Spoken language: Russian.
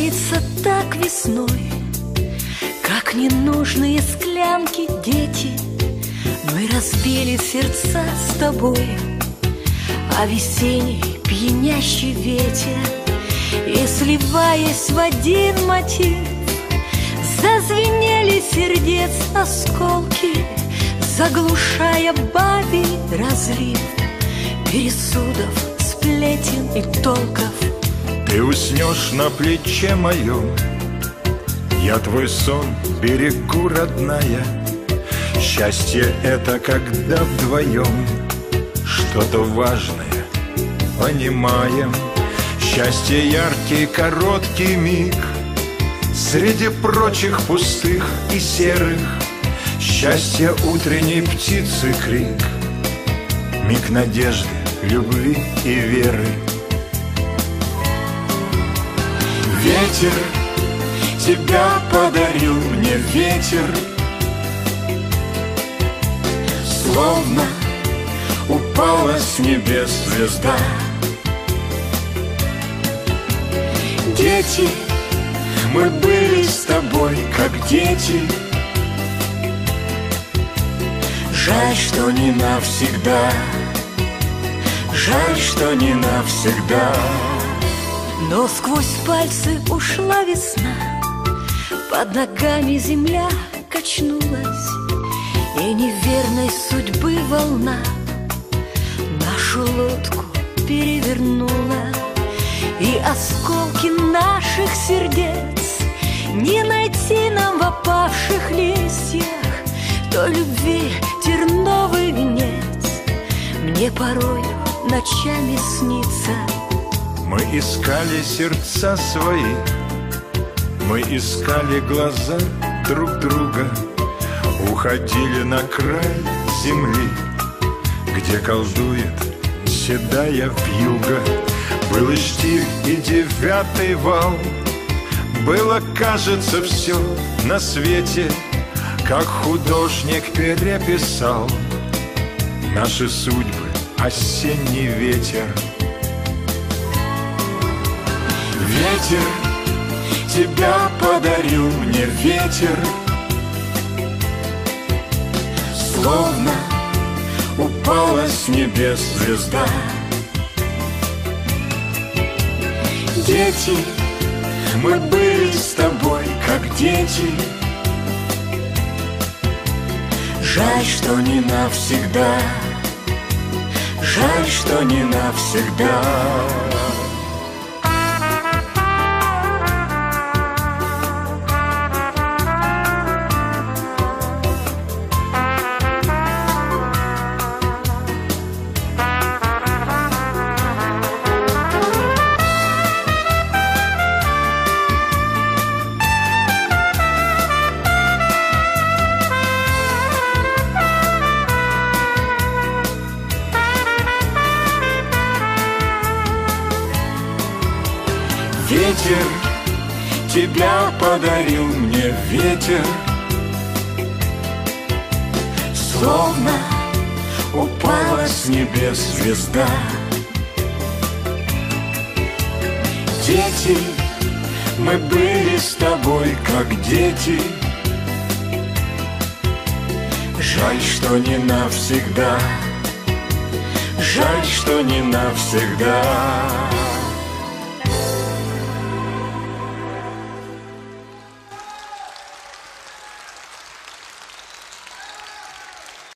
меняется так весной, как ненужные склянки, дети. Мы разбили сердца с тобой, а весенний пьянящий ветер, и, сливаясь в один мотив, зазвенели сердец осколки, заглушая бабий разлив пересудов, сплетен и толков. Ты уснешь на плече моем, я твой сон берегу, родная. Счастье — это когда вдвоем что-то важное понимаем. Счастье — яркий короткий миг среди прочих пустых и серых. Счастье — утренней птицы крик, миг надежды, любви и веры. Ветер, тебя подарил мне ветер, словно упала с небес звезда. Дети, мы были с тобой как дети. Жаль, что не навсегда, жаль, что не навсегда. Но сквозь пальцы ушла весна, под ногами земля качнулась, и неверной судьбы волна нашу лодку перевернула. И осколки наших сердец не найти нам в опавших листьях той любви терновый венец мне порою ночами снится. Мы искали сердца свои, мы искали глаза друг друга, уходили на край земли, где колдует седая вьюга. Был штиль и девятый вал, было, кажется, все на свете, как художник переписал наши судьбы осенний ветер. Ветер, тебя подарил мне ветер, словно упала с небес звезда. Дети, мы были с тобой как дети. Жаль, что не навсегда, жаль, что не навсегда. Ветер, тебя подарил мне ветер, словно упала с небес звезда. Дети, мы были с тобой как дети. Жаль, что не навсегда, жаль, что не навсегда.